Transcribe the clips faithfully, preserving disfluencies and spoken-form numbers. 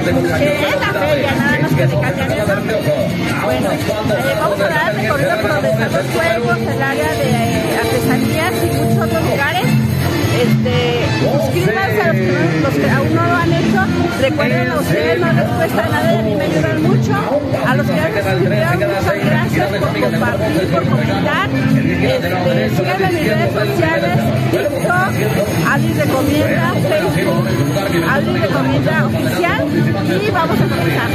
que es la feria, nada más que le cambian el nombre. Bueno, eh, vamos a dar recorrido por donde están los juegos, el área de eh, artesanías y muchos otros lugares. Este, suscríbanse a los que, los que aún no lo han hecho. Recuerden, a ustedes no les cuesta nada y a mí me ayudan mucho. A los que ya se suscribieron, muchas gracias por compartir, por comentar. Este, síganme en mis redes sociales, TikTok, Ali Recomienda, Facebook, Ali Recomienda Oficial, y vamos a comenzar.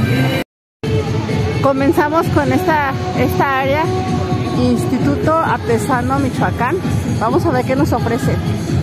Comenzamos con esta, esta área, Instituto Artesano Michoacán. Vamos a ver qué nos ofrece.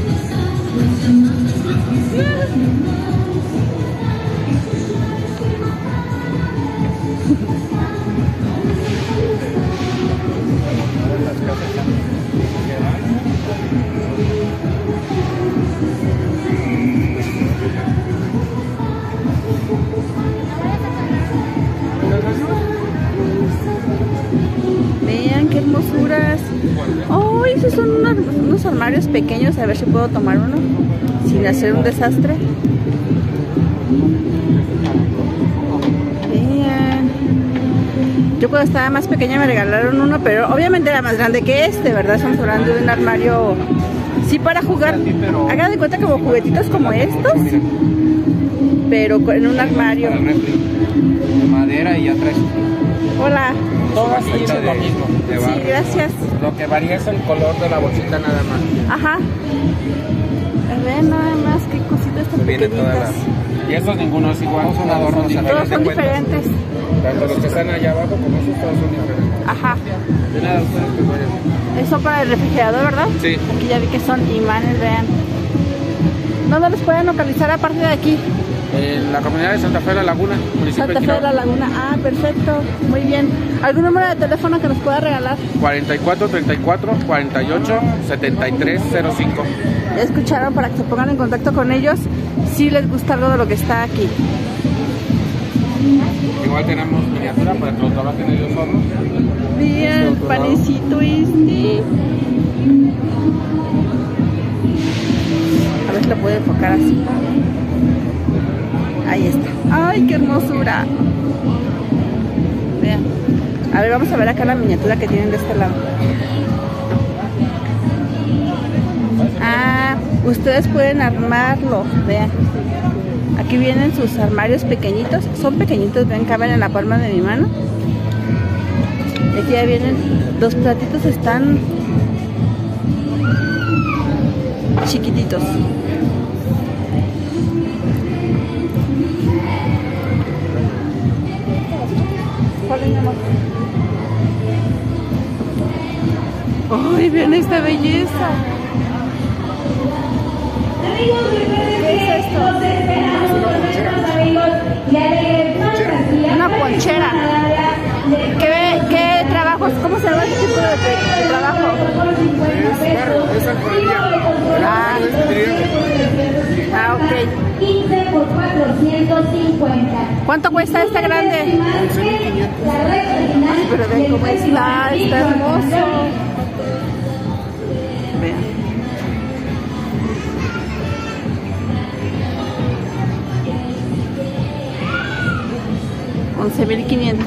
Vean qué hermosuras. Oh, esos son unos, unos armarios pequeños. A ver si puedo tomar uno sin hacer un desastre. Vean. Yo cuando estaba más pequeña me regalaron uno, pero obviamente era más grande que este, ¿verdad? Estamos hablando de un armario, sí, para jugar. Hagan de cuenta como juguetitos como estos, pero en un armario. De madera y atrás. Hola. Todo así de lo mismo. De sí, gracias. Lo que varía es el color de la bolsita nada más. Ajá. A ver, nada más, qué cositas tan pequeñitas. La... Y estos ninguno es igual, son adornos diferentes. Todos son diferentes. Tanto los que están allá abajo como esos, todos son diferentes. Ajá. De nada, ustedes que vayan. Eso para el refrigerador, ¿verdad? Sí. Aquí ya vi que son imanes, vean. ¿Dónde los pueden localizar aparte de aquí? En la comunidad de Santa Fe de la Laguna, municipio Santa Fe de la Laguna. Ah, perfecto. Muy bien. ¿Algún número de teléfono que nos pueda regalar? cuarenta y cuatro, treinta y cuatro, cuarenta y ocho, setenta y tres, cero cinco. Ya escucharon, para que se pongan en contacto con ellos si les gusta algo de lo que está aquí. Igual tenemos miniatura para que lo trabajen ellos solos. Bien, panecito este. A ver si lo puedo enfocar así. Ahí está. ¡Ay, qué hermosura! Vean. A ver, vamos a ver acá la miniatura que tienen de este lado. Ah, ustedes pueden armarlo. Vean. Aquí vienen sus armarios pequeñitos. Son pequeñitos, ven, caben en la palma de mi mano. Y aquí ya vienen. Los platitos están chiquititos. ¡Ay, vean esta belleza! ¿Qué es esto? Una ponchera. ¿Qué, qué trabajos? ¿Cómo se llama este tipo de, de trabajo? Es barro, es alfarería. Ah, ah, ok. quince por cuatrocientos cincuenta. ¿Cuánto cuesta esta grande? once mil quinientos. Ay, pero ven cómo está, está hermoso. Vean. once mil quinientos.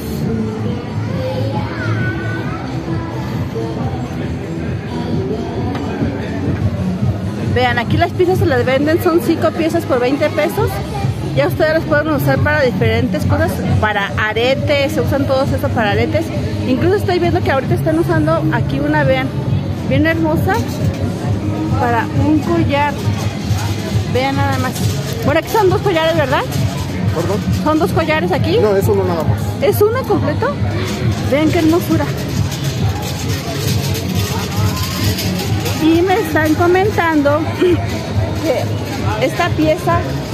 Vean, aquí las piezas se las venden, son cinco piezas por veinte pesos. Ya ustedes las pueden usar para diferentes cosas, para aretes, se usan todos estos para aretes. Incluso estoy viendo que ahorita están usando aquí una, vean, bien hermosa, para un collar. Vean nada más. Bueno, aquí son dos collares, ¿verdad? ¿Perdón? ¿Son dos collares aquí? No, es uno nada más. ¿Es uno completo? Vean qué hermosura. Y me están comentando que esta pieza...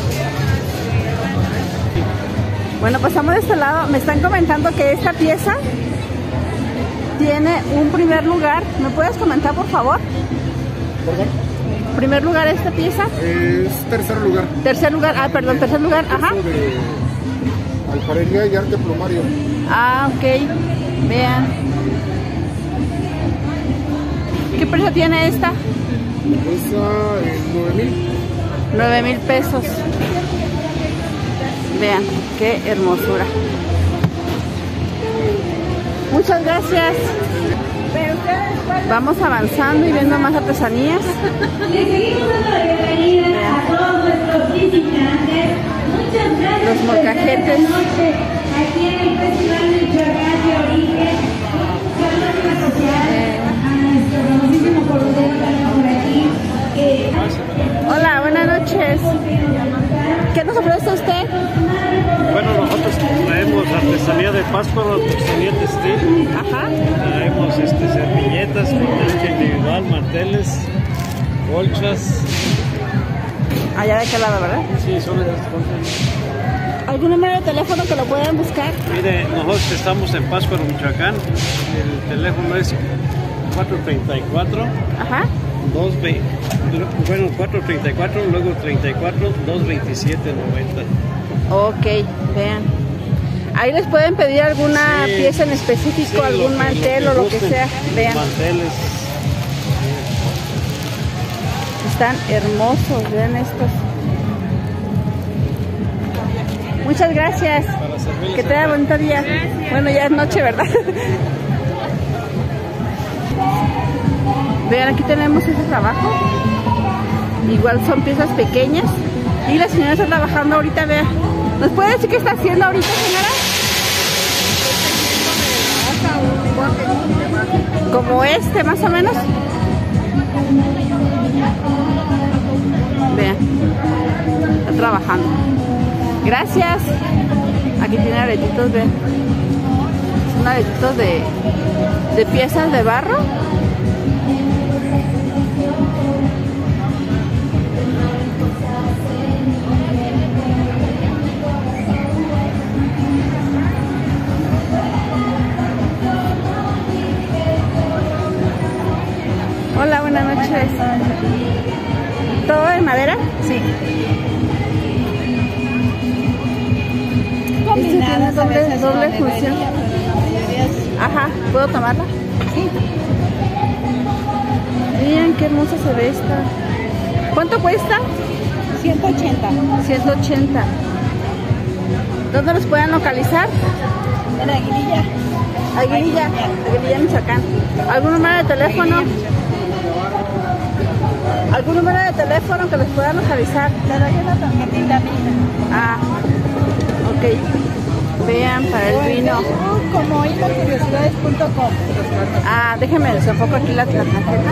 Bueno, pasamos de este lado. Me están comentando que esta pieza tiene un primer lugar. ¿Me puedes comentar, por favor? ¿Perdón? ¿Primer lugar esta pieza? Es tercer lugar. Tercer lugar, ah, perdón, tercer lugar, ajá. De alfarería y arte plumario. Ah, ok. Vean. ¿Qué precio tiene esta? Esa, eh, nueve mil. nueve mil pesos. Vean, qué hermosura. Muchas gracias. Vamos avanzando y viendo más artesanías. Les seguimos dando la bienvenida a todos nuestros visitantes. Muchas gracias Los molcajetes. por esta noche aquí en el Festival Michoacán de Origen. Saludos especiales a nuestro famosísimo portero que anda por aquí. Eh, Hola, buenas noches. ¿Qué nos ofrece usted? Bueno, nosotros traemos artesanía de Pátzcuaro, artesanía textil. Ajá. Traemos este, servilletas, cortesía individual, marteles, bolsas. Allá de aquel lado, ¿verdad? Sí, son esas cosas. ¿Algún número de teléfono que lo puedan buscar? Mire, nosotros estamos en Pátzcuaro, Michoacán. El teléfono es cuatro tres cuatro, Ajá. dos veinte, bueno, cuatro tres cuatro, luego treinta y cuatro, doscientos veintisiete, noventa. Ok, vean. Ahí les pueden pedir alguna Sí, pieza en específico, sí, algún lo que- mantel lo o que lo que gusten. sea. Vean, Manteles. están hermosos, vean estos. Muchas gracias. Para servirles Que tenga acá. bonito día. Bueno, ya es noche, ¿verdad? Vean, aquí tenemos ese trabajo. Igual son piezas pequeñas. Y la señora está trabajando ahorita, vean. ¿Nos puede decir qué está haciendo ahorita, señora? Como este, más o menos. Vean. Está trabajando. Gracias. Aquí tiene aretitos, vean. Son aretitos de, de piezas de barro. Hola, buenas noches. ¿Todo de madera? Sí. Este tiene doble, doble función. Ajá, ¿puedo tomarla? Sí. Miren qué hermosa se ve esta. ¿Cuánto cuesta? ciento ochenta. ciento ochenta. ¿Dónde los pueden localizar? En Aguililla. Aguililla, Aguililla, Michoacán. ¿Algún número de teléfono? ¿Algún número de teléfono que los pueda localizar? Le doy una tarjetita, mija. Ah, ok. Vean para el vino. Como hilocuriosidades punto com. Ah, déjenme les enfoco aquí la, la tarjeta.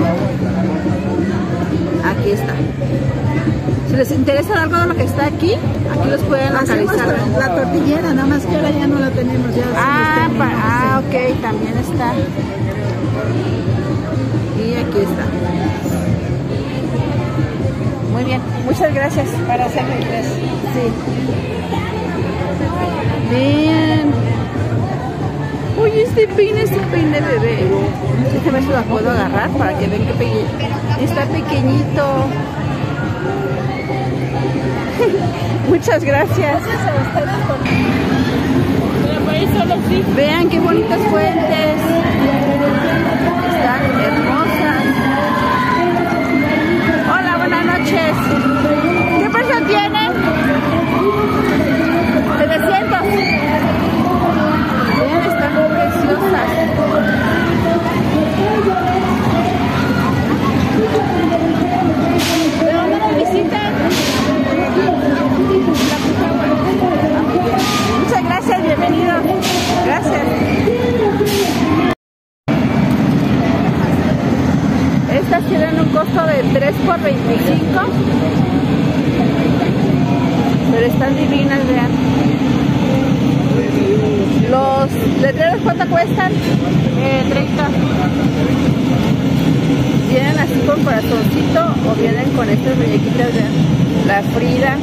Aquí está. Si les interesa algo de lo que está aquí, aquí los pueden localizar. La tortillera, nada más que ahora ya no la tenemos. Ya Ah, pa- ah, ok, también está. Y aquí está. Muy bien, muchas gracias. Para servirles. Sí. Bien. Uy, este peine es un peine bebé. Déjame ver si la puedo agarrar para que vean que peque... está pequeñito. Muchas gracias. Vean qué bonitas fuentes. Están hermosas. Hola, buenas noches. ¿Qué precio tienen? setecientos. Vean, están preciosas. ¿De dónde nos visitan? Muchas gracias, bienvenidos. Gracias. Estas tienen un costo de tres por veinticinco. Pero están divinas, vean. Los letreros, ¿cuánto cuestan? Eh, treinta. Vienen así con corazoncito o vienen con estas muñequitas, vean. La Frida.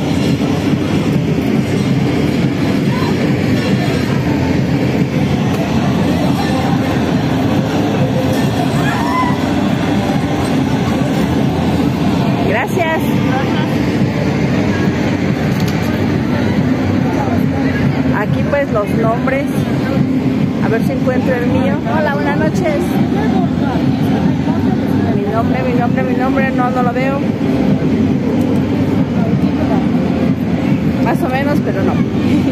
Gracias. Aquí pues los nombres. A ver si encuentro el mío. Hola, buenas noches. Mi nombre, mi nombre, mi nombre. No, no lo veo. Más o menos, pero no.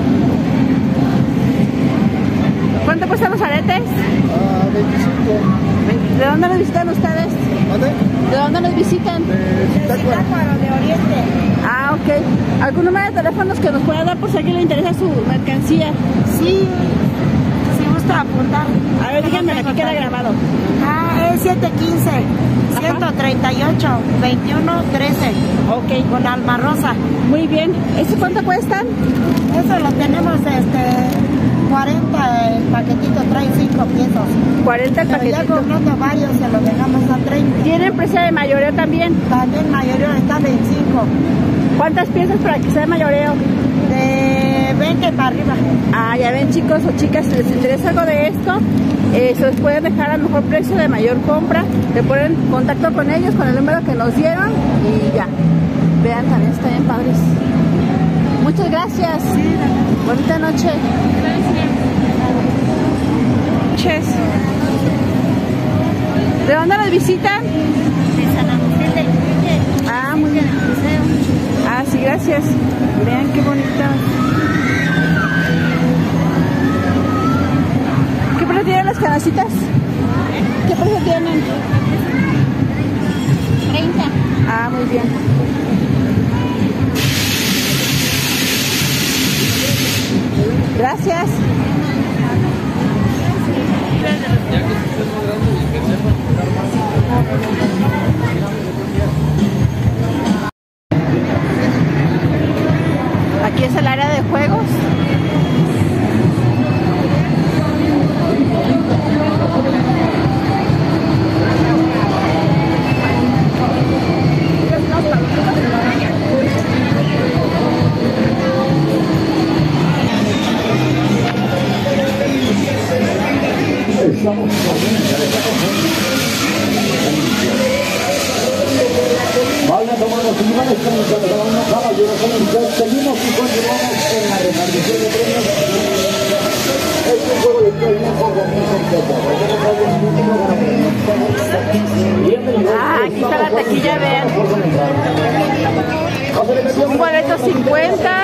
¿Cuánto cuestan los aretes? Ah, veinticinco. ¿De dónde los visitan ustedes? ¿Dónde? ¿De dónde los visitan? De Zitácuaro. de Oriente. Ah, ok. ¿Algún número de teléfonos que nos pueda dar por si a alguien le interesa su mercancía? Sí, si gusta apuntar. A ver, díganme, aquí queda grabado. Ah, es siete uno cinco, uno tres ocho, veintiuno trece. Ok. Con Alma Rosa. Muy bien. ¿Esto cuánto cuestan? Eso lo tenemos, este, cuarenta el paquetito, trae cinco piezas. cuarenta el Pero ya paquetito. comprando varios se lo dejamos a treinta. ¿Tienen precio de mayoreo también? También mayoreo está veinticinco. ¿Cuántas piezas para que sea de mayoreo? De veinte para arriba. Ah, ya ven, chicos o chicas, si les interesa algo de esto, eh, se los pueden dejar al mejor precio de mayor compra. Se ponen en contacto con ellos con el número que nos dieron y ya. Vean, también están bien padres. Muchas gracias. Bonita noche. Gracias. ¿De dónde nos visitan? De San Agustín del Cuche. Ah, muy bien. Ah, sí, gracias. Vean qué bonita. ¿Qué precio tienen las canasitas? ¿Qué precio tienen? treinta. Ah, muy bien. Gracias. Aquí es el área de juegos. Vayan tomando sus lugares, cada uno, caballeros, seguimos y continuamos en la repartición de premios. Este juego de premios comienza. Ah, aquí está la taquilla, vean. Un boleto cincuenta.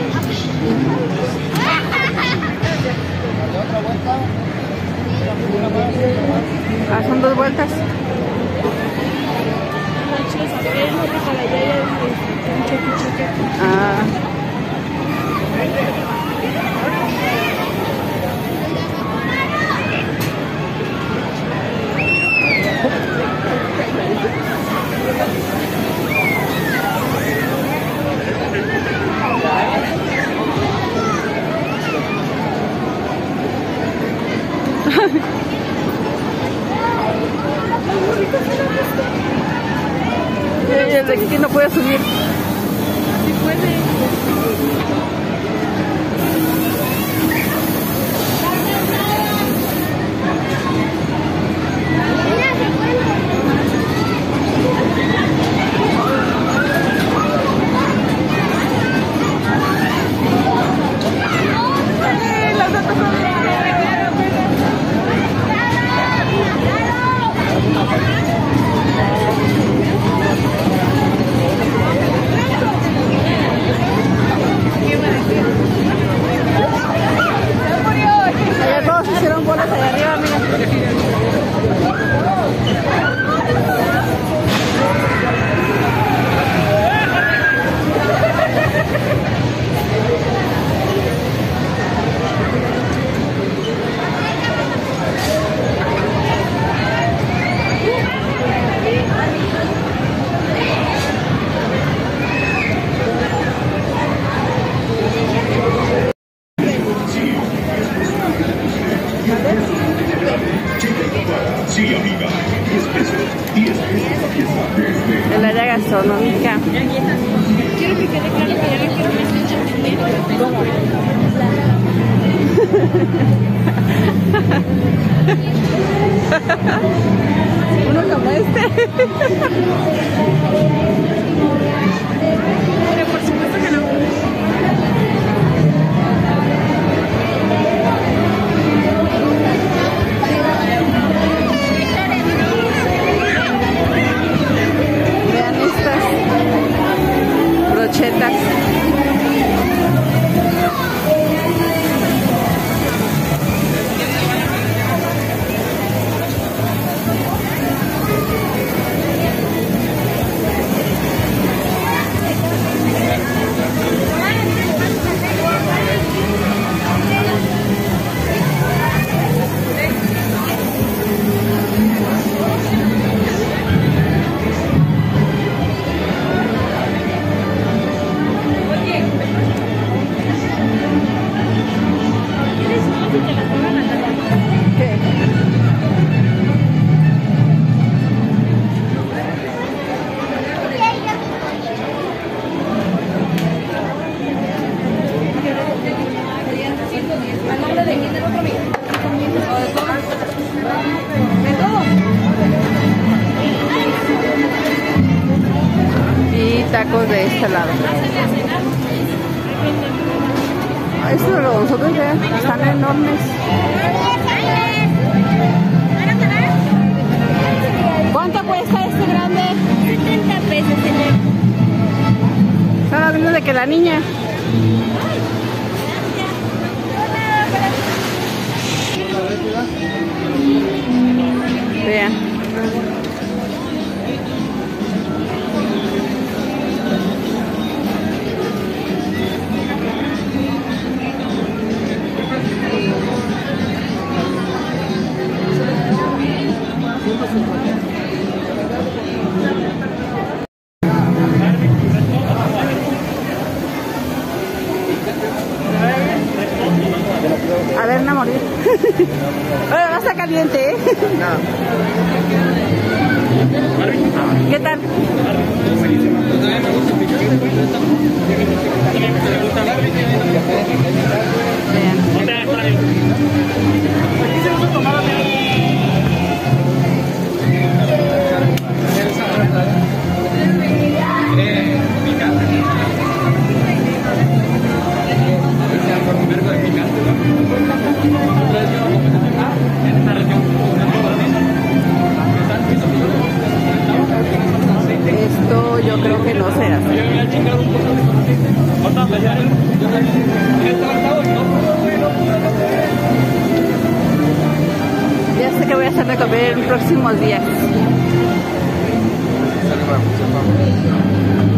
Una Ah. El de aquí no puede subir. Sí puede. Allá todos hicieron bolas allá arriba, mira. El área gastronómica. Quiero que quede claro que ya le quiero Uno como este. Pero por supuesto que no. Vean estas brochetas. Y tacos de este lado. Estos de nosotros vean, están enormes. ¿Cuánto cuesta este grande? setenta pesos, señor. Están hablando de que la niña. Vean. A ver, no morir. Bueno, va a estar caliente, ¿eh? ¿Qué tal? Esto yo creo que no se hace. Ya sé que voy a hacer de comer en próximos días.